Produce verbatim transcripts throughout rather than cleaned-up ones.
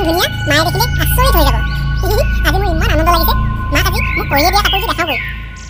ধুনীয়া মায়ে দেখিলে আচৰিত হৈ যাব। আজি মোৰ ইমান আনন্দ লাগিছে, মাক আজি মোক কৰিয়ে দিয়া কাপোৰযোৰ দেখাবই।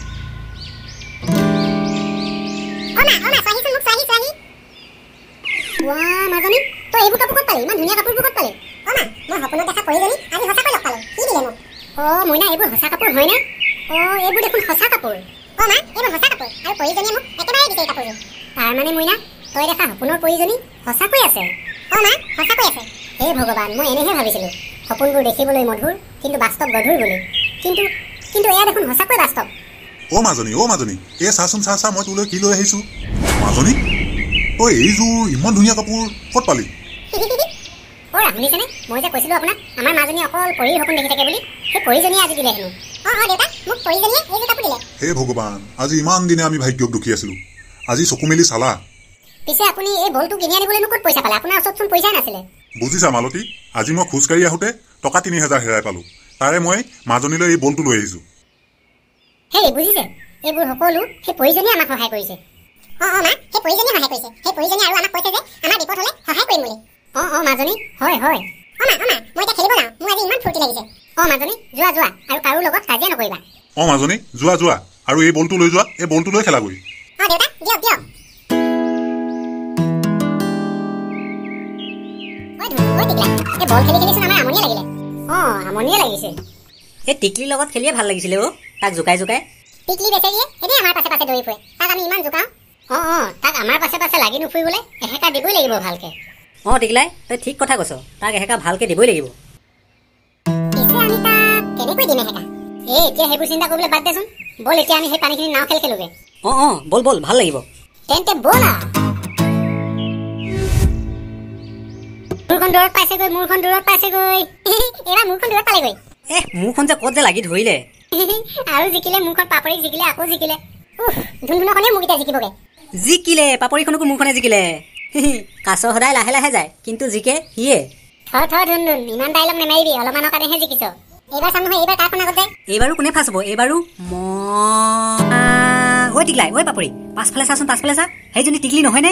অ মা, অ মা, চোৱাহিচোন মোক, চোৱাহি চোৱাহি। ৱাহ মাজনী, তই এইবোৰ কাপোৰ ক'ত পালি? ইমান ধুনীয়া কাপোৰবোৰ ক'ত পালি? অ মা, মই সপোনত দেখা পৰিজনী আজি সঁচাকৈ লগ পালোঁ। কি দিলে মোক? অ মইনা, এইবোৰ সঁচা কাপোৰ হয়নে? অ এইবোৰ দেখোন সঁচা কাপোৰ। অ মা, এইবোৰ সঁচা কাপোৰ আৰু পৰিজনীয়ে মোক একেবাৰে দিছে এই কাপোৰযোৰ। তাৰ মানে মইনা, তই দেখা সপোনৰ পৰিজনী সঁচাকৈ আছে? অ মা, সঁচাকৈ আছে। হে ভগৱান, মই এনেহে ভাবিছিলোঁ সপোনবোৰ দেখিবলৈ মধুৰ কিন্তু বাস্তৱ গধুৰ বুলি, কিন্তু কিন্তু এয়া দেখোন সঁচাকৈ বাস্তৱ। অ মাজনী, অ মাজনী, এই চাচোন চা চা, মই তোলৈ কি লৈ আহিছোঁ। মাজনী, তই এইযোৰ ইমান ধুনীয়া কাপোৰ ক'ত পালি? অ শুনিছেনে, মই যে কৈছিলোঁ আপোনাক আমাৰ মাজনী অকল পৰীৰ সপোন দেখি থাকে বুলি, সেই পৰীজনীয়ে আজি দিলে হেনো। অ অ দেউতা, মোক পৰীজনীয়ে এইযোৰ কাপোৰ দিলে। হে ভগৱান, আজি ইমান দিনে আমি ভাগ্যক দুখী আছিলোঁ, আজি চকু মেলি চালা। পিছে আপুনি এই বলটো কিনি আনিবলৈনো ক'ত পইচা পালে? আপোনাৰ ওচৰতচোন পইচাই নাছিলে। বুজিছা মালতী, আজি মই খোজকাঢ়ি আহোঁতে টকা তিনি হাজাৰ হেৰাই পালোঁ, তাৰে মই মাজনীলৈ এই বলটো লৈ আহিছোঁ। হেই বুজিছে, এইবোৰ সকলো সেই পৰীজনীয়ে আমাক সহায় কৰিছে। অ অ মা, সেই পৰীজনীয়ে সহায় কৰিছে। সেই পৰীজনীয়ে আৰু আমাক কৈছে যে আমাৰ বিপদ হ'লে সহায় কৰিম বুলি। অ অ মাজনী, হয় হয়। অ মা, অ মা, মই এতিয়া খেলিব যাওঁ, মোৰ আজি ইমান ফূৰ্তি লাগিছে। অ মাজনী, যোৱা যোৱা, আৰু কাৰো লগত কাজিয়া নকৰিবা। অ মাজনী, যোৱা যোৱা, আৰু এই বলটো লৈ যোৱা, এই বলটো লৈ খেলাগৈ। অ দেউতা, দিয়ক দিয়ক। এই বল খেলি খেলিচোন আমাৰ আমনিয়ে লাগিলে। অ আমনিয়ে লাগিছে। এই টিকলিৰ লগত খেলিয়ে ভাল লাগিছিলে অ, তাক জোকাই জোকাই। টিকলি বেচেৰিয়ে এনেই আমাৰ পাছে পাছে দৌৰি ফুৰে, তাক আমি ইমান জোকাওঁ। অ অ তাক আমাৰ পাছে পাছে লাগি নুফুৰিবলৈ এহেকা দিবই লাগিব ভালকে। অ টিকলাই, তই ঠিক কথা কৈছ, তাক এহেকা ভালকে দিবই লাগিব। পিছে আমি তাক কেনেকৈ দিম এহেকা? এই এতিয়া সেইবোৰ চিন্তা কৰিবলৈ বাদ দেচোন, বল এতিয়া আমি সেই পানীখিনি নাও খেল খেলোগে। অ অ বল বল, ভাল লাগিব। তেন্তে ব'লা। মূৰখন দূৰত পাইছেগৈ, মূৰখন দূৰত পাইছেগৈ। এইবাৰ মূৰখন দূৰত পালেগৈ। এহ মূৰখন যে ক'ত যে লাগি ধৰিলে। আৰু জিকিলে মূৰখন, পাপৰিক জিকিলে আকৌ জিকিলে। উফ, ধুনধুনখনে মোক এতিয়া জিকিবগে। জিকিলে, পাপৰিখনকো মূৰখনে জিকিলে। কাছ সদায় লাহে লাহে যায়, কিন্তু জিকে সিয়ে। থ থ ধুনধুন, ইমান ডাইলগ নেমাৰিবি, অলপমানৰ কাৰণেহে জিকিছ। এইবাৰ চাম নহয়, এইবাৰ কাৰ খন আগত যায়। এইবাৰো কোনে ফাৰ্ষ্ট হ'ব? এইবাৰো ম ঐ টিকলাই, ঐ পাপৰি, পাছফালে চাচোন, পাছফালে চা, সেইজনী টিকলি নহয়নে?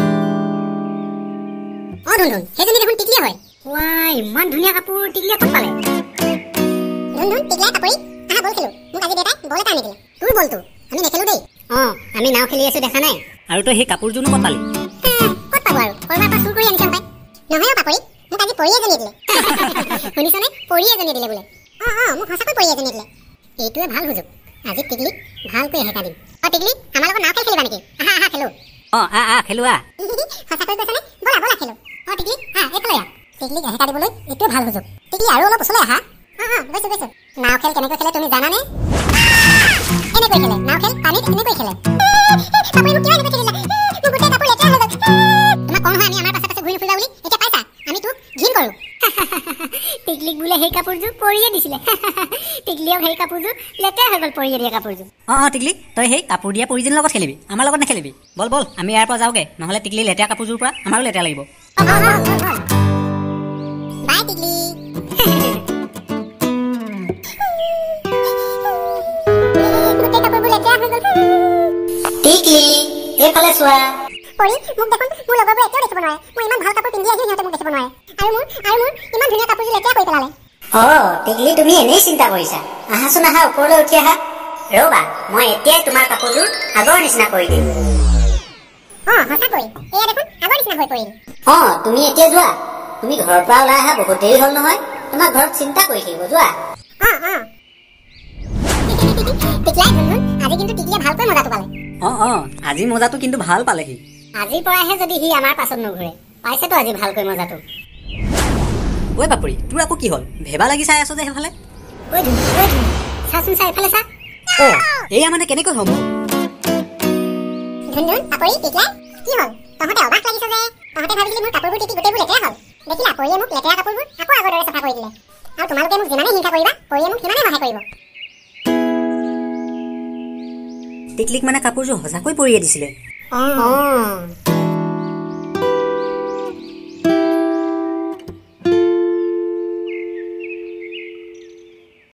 অ ধুনধুন, সেইজনী দেখোন টিকলিয়ে হয়। ৱাই, ইমান ধুনীয়া কাপোৰ টিকলিয়ে ক'ত পালে? ধুনধুন, টিকলাই, পাপৰি, আহা বল খেলো। মোক আজি দেউতাই বল এটা আনি দিলে। তোৰ বলটো, আমি নেখেলো দেই। অ আমি নাও খেলি আছো, দেখা নাই? আৰু তই সেই কাপোৰযোৰনো ক'ত পালি? ক'ত পাব আৰু, কৰবাৰ পৰা চুৰ কৰি আনিছে হপাই। নহয় অ পাপৰি, মোক আজি পৰী এজনীয়ে দিলে। শুনিছনে, পৰী এজনীয়ে দিলে বোলে। অ অ মোক সঁচাকৈ পৰী এজনীয়ে দিলে। এইটোৱে ভাল সুযোগ, আজি টিকলিক ভালকৈ এহেকা দিম। অ টিকলি, আমাৰ লগত নাও খেল খেলিবা নেকি? আহা আহা খেলো। অ আ আ খেলো আ। সঁচাকৈ কৈছনে? ব'লা ব'লা খেলো। অ টিকলি, আহ এইফালে আহ। টিকলিক এহেকা দিবলৈ এইটোৱে ভাল সুযোগ। টিকলি আৰু অলপ ওচৰলৈ আহা। অ অ গৈছো গৈছো। নাও খেল কেনেকৈ খেলে তুমি জানানে? এনেকৈ খেলে নাও খেল, পানীত এনেকৈ খেলে। পাপৰি মোক কিয় এনেকৈ খেলিলা? মোৰ গোটেই কাপোৰ লেতেৰা হৈ গ'ল। তোমাক কওঁ নহয় আমি আমাৰ পাছে পাছে ঘূৰি ফুৰিবা বুলি, এতিয়া পাইছা আমি তোক ঘিণ কৰো। টিকলিক বোলে সেই কাপোৰযোৰ পৰিয়ে দিছিলে। টিকলিয়ক সেই কাপোৰযোৰ লেতেৰা হৈ গ'ল, পৰিয়ে দিয়া কাপোৰযোৰ। অ অ টিকলি, তই সেই কাপোৰ দিয়া পৰিজনীৰ লগত খেলিবি, আমাৰ লগত নেখেলিবি। বল বল, আমি ইয়াৰ পৰা যাওঁগে, নহ'লে টিকলি লেতেৰা কাপোৰযোৰ পৰা আমাৰো লেতেৰা লাগিব। বাই টিকলি। গোটেই কাপোৰবোৰ লেতেৰা হৈ গ'ল। টিকলি, এইফালে চোৱা। পৰী, মোক দেখোন মোৰ লগৰবোৰে এতিয়াও দেখিব নোৱাৰে। মই ইমান ভাল কাপোৰ পিন্ধি আহিও সিহঁতে মোক দেখিব নোৱাৰে। আৰু মোৰ আৰু মোৰ ইমান ধুনীয়া কাপোৰযোৰ লেতেৰা কৰি পেলালে। অ টিকলি, তুমি এনেই চিন্তা কৰিছা। আহাচোন আহা, ওপৰলৈ উঠি আহা। ৰ'বা, মই এতিয়াই তোমাৰ কাপোৰযোৰ আগৰ নিচিনা কৰি দিম। অ সঁচাকৈ, এয়া দেখোন আগৰ নিচিনা হৈ পৰিল। অ তুমি এতিয়া যোৱা, তুমি ঘৰৰ পৰা ওলাই অহা বহুত দেৰি হ'ল নহয়, তোমাৰ ঘৰত চিন্তা কৰি থাকিব, যোৱা। অ অ টিকলাই, ধুনধুন, আজি কিন্তু টিকলিয়ে ভালকৈ মজাটো পালে। অ অ আজি মজাটো কিন্তু ভাল পালেহি। আজিৰ পৰাহে যদি সি আমাৰ পাছত নুঘূৰে, পাইছেতো আজি ভালকৈ মজাটো। ঐ পাপৰি, তোৰ আকৌ কি হ'ল? ভেবা লাগি চাই আছ যে সেইফালে। ঐ ধুনধুন, ঐ ধুনধুন, চাচোন চা, এইফালে চা। অ এয়া মানে কেনেকৈ হ'ব? ধুনধুন, পাপৰি, টিকলাই, কি হ'ল? তহঁতে অবাক লাগিছে যে। তহঁতে ভাবিছিলি মোৰ কাপোৰবোৰ তিতি গোটেইবোৰ লেতেৰা হ'ল। দেখিলা, পৰীয়ে মোক লেতেৰা কাপোৰবোৰ আকৌ আগৰ দৰে চাফা কৰি দিলে। আৰু তোমালোকে মোক যিমানে হিংসা কৰিবা, পৰীয়ে মোক সিমানে সহায় কৰিব। টিকলিক মানে কাপোৰযোৰ সঁচাকৈ পৰিয়ে দিছিলে। অ